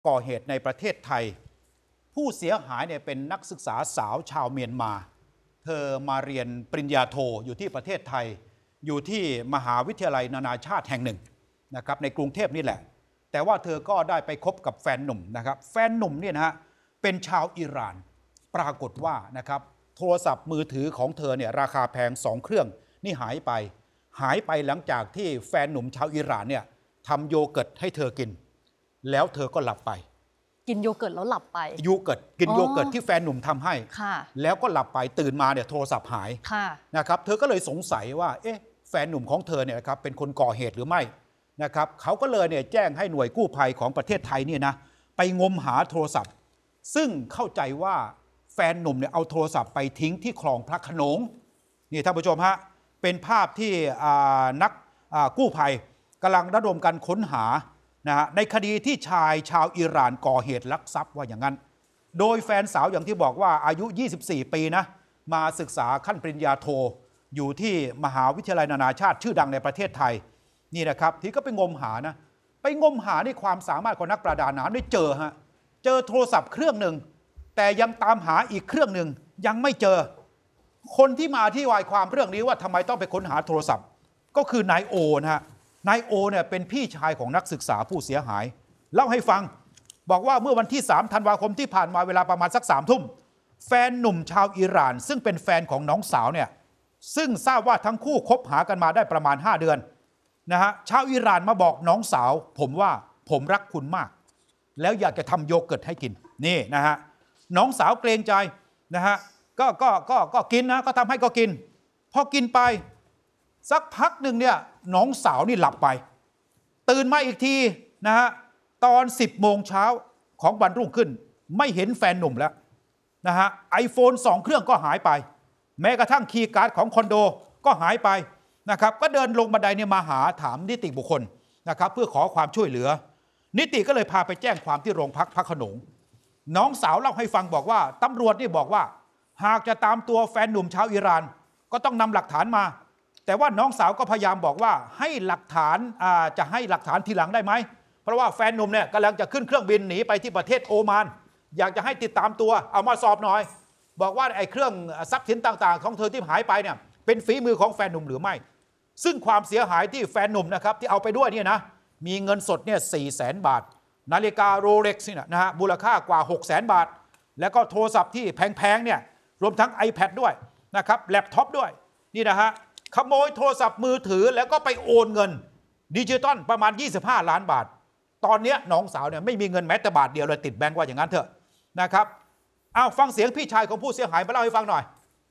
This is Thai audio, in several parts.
ก่อเหตุในประเทศไทยผู้เสียหายเนี่ยเป็นนักศึกษาสาวชาวเมียนมาเธอมาเรียนปริญญาโทอยู่ที่ประเทศไทยอยู่ที่มหาวิทยาลัยนานาชาติแห่งหนึ่งนะครับในกรุงเทพนี่แหละแต่ว่าเธอก็ได้ไปคบกับแฟนหนุ่มนะครับแฟนหนุ่มเนี่ยนะฮะเป็นชาวอิหร่านปรากฏว่านะครับโทรศัพท์มือถือของเธอเนี่ยราคาแพง2 เครื่องนี่หายไปหลังจากที่แฟนหนุ่มชาวอิหร่านเนี่ยทำโยเกิร์ตให้เธอกินแล้วเธอก็หลับไปกินโยเกิร์ตแล้วหลับไปโยเกิร์ตกินโยเกิร์ตที่แฟนหนุ่มทำให้แล้วก็หลับไปตื่นมาเนี่ยโทรศัพท์หายนะครับเธอก็เลยสงสัยว่าเอ๊ะแฟนหนุ่มของเธอเนี่ยนะครับเป็นคนก่อเหตุหรือไม่นะครับเขาก็เลยเนี่ยแจ้งให้หน่วยกู้ภัยของประเทศไทยเนี่ยนะไปงมหาโทรศัพท์ซึ่งเข้าใจว่าแฟนหนุ่มเนี่ยเอาโทรศัพท์ไปทิ้งที่คลองพระโขนงนี่ท่านผู้ชมฮะเป็นภาพที่นักกู้ภัยกำลังระดมกันค้นหานะฮะในคดีที่ชายชาวอิหร่านก่อเหตุลักทรัพย์ว่าอย่างนั้นโดยแฟนสาวอย่างที่บอกว่าอายุ24 ปีนะมาศึกษาขั้นปริญญาโทอยู่ที่มหาวิทยาลัยนานาชาติชื่อดังในประเทศไทยนี่นะครับที่ก็ไปงมหานะไปงมหาในความสามารถของนักประดาน้ำได้เจอโทรศัพท์เครื่องหนึ่งแต่ยังตามหาอีกเครื่องหนึ่งยังไม่เจอคนที่มาที่วายความเรื่องนี้ว่าทำไมต้องไปค้นหาโทรศัพท์ก็คือนายโอนะฮะนายโอเนี่ยเป็นพี่ชายของนักศึกษาผู้เสียหายเล่าให้ฟังบอกว่าเมื่อวันที่3 ธันวาคมที่ผ่านมาเวลาประมาณสัก3 ทุ่มแฟนหนุ่มชาวอิหร่านซึ่งเป็นแฟนของน้องสาวเนี่ยซึ่งทราบว่าทั้งคู่คบหากันมาได้ประมาณ5 เดือนนะฮะชาวอิหร่านมาบอกน้องสาวผมว่าผมรักคุณมากแล้วอยากจะทำโยเกิร์ตให้กินนี่นะฮะน้องสาวเกรงใจนะฮะก็กินนะก็ทำให้ก็กินพอกินไปสักพักหนึ่งเนี่ยน้องสาวนี่หลับไปตื่นมาอีกทีนะฮะตอน10 โมงเช้าของวันรุ่งขึ้นไม่เห็นแฟนหนุ่มแล้วนะฮะiPhone 2 เครื่องก็หายไปแม้กระทั่งคีย์การ์ดของคอนโดก็หายไปนะครับก็เดินลงบันไดเนี่ยมาหาถามนิติบุคคลนะครับเพื่อขอความช่วยเหลือนิติก็เลยพาไปแจ้งความที่โรงพักพระโขนงน้องสาวเล่าให้ฟังบอกว่าตำรวจนี่บอกว่าหากจะตามตัวแฟนหนุ่มชาวอิหร่านก็ต้องนำหลักฐานมาแต่ว่าน้องสาวก็พยายามบอกว่าให้หลักฐานจะให้หลักฐานทีหลังได้ไหมเพราะว่าแฟนหนุ่มเนี่ยกำลังจะขึ้นเครื่องบินหนีไปที่ประเทศโอมานอยากจะให้ติดตามตัวเอามาสอบหน่อยบอกว่าไอ้เครื่องทรัพย์สินต่างๆของเธอที่หายไปเนี่ยเป็นฝีมือของแฟนหนุ่มหรือไม่ซึ่งความเสียหายที่แฟนหนุ่มนะครับที่เอาไปด้วยเนี่ยนะมีเงินสดเนี่ย400,000 บาทนาฬิกาโรเล็กซ์เนี่ยนะฮะมูลค่ากว่า600,000 บาทแล้วก็โทรศัพท์ที่แพงๆเนี่ยรวมทั้ง iPad ด้วยนะครับแล็ปท็อปด้วยนี่นะฮะขโมยโทรศัพท์มือถือแล้วก็ไปโอนเงินดิจิตอลประมาณ25 ล้านบาทตอนนี้น้องสาวเนี่ยไม่มีเงินแม้แต่บาทเดียวเลยติดแบงก์ว่าอย่างนั้นเถอะนะครับเอาฟังเสียงพี่ชายของผู้เสียหายมาเล่าให้ฟังหน่อย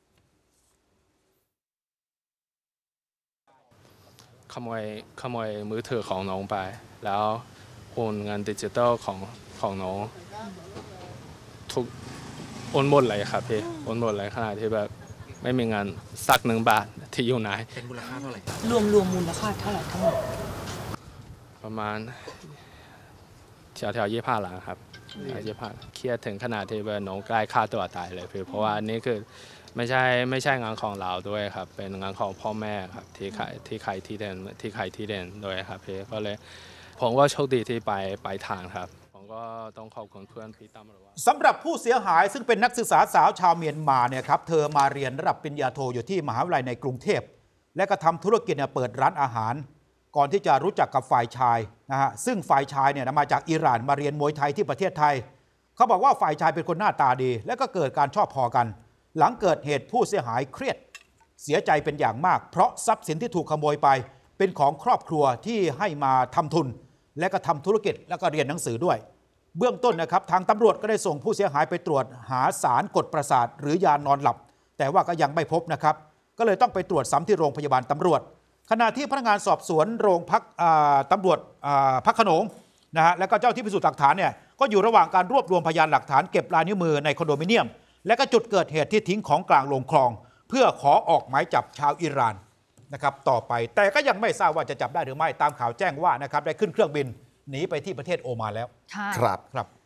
ขโมยมือถือของน้องไปแล้วโอนเงินดิจิตอลของน้องทุกโอนหมดเลยครับพี่โอนหมดเลยขนาดที่แบบไม่มีเงินสัก1 บาทที่อยู่ไหนเป็นมูลค่าเท่าไหร่รวมมูลค่าเท่าไหร่ทั้งหมดประมาณแถว25 ล้านครับ25เครียดถึงขนาดที่แบบน้องใกล้ฆ่าตัวตายเลยพี่เพราะว่าอันนี้คือไม่ใช่งานของเราด้วยครับเป็นงานของพ่อแม่ครับที่ใครที่เด่นด้วยครับพี่ก็เลยผมก็โชคดีที่ไปทางครับผมก็ต้องขอบคุณเพื่อนพี่ตั้มหรือว่าสำหรับผู้เสียหายซึ่งเป็นนักศึกษาสาวชาวเมียนมาเนี่ยครับเธอมาเรียนระดับปริญญาโทอยู่ที่มหาวิทยาลัยในกรุงเทพและก็ทำธุรกิจเนี่ยเปิดร้านอาหารก่อนที่จะรู้จักกับฝ่ายชายนะฮะซึ่งฝ่ายชายเนี่ยมาจากอิหร่านมาเรียนมวยไทยที่ประเทศไทยเขาบอกว่าฝ่ายชายเป็นคนหน้าตาดีและก็เกิดการชอบพอกันหลังเกิดเหตุผู้เสียหายเครียดเสียใจเป็นอย่างมากเพราะทรัพย์สินที่ถูกขโมยไปเป็นของครอบครัวที่ให้มาทำทุนและก็ทำธุรกิจแล้วก็เรียนหนังสือด้วยเบื้องต้นนะครับทางตำรวจก็ได้ส่งผู้เสียหายไปตรวจหาสารกดประสาทหรือยานอนหลับแต่ว่าก็ยังไม่พบนะครับก็เลยต้องไปตรวจซ้ำที่โรงพยาบาลตำรวจขณะที่พนักงานสอบสวนโรงพักตำรวจพระโขนงนะฮะแล้วก็เจ้าที่พิสูจน์หลักฐานเนี่ยก็อยู่ระหว่างการรวบรวมพยานหลักฐานเก็บลายนิ้วมือในคอนโดมิเนียมและก็จุดเกิดเหตุที่ทิ้งของกลางลงคลองเพื่อขอออกหมายจับชาวอิหร่านนะครับต่อไปแต่ก็ยังไม่ทราบว่าจะจับได้หรือไม่ตามข่าวแจ้งว่านะครับได้ขึ้นเครื่องบินหนีไปที่ประเทศโอมานแล้วครับ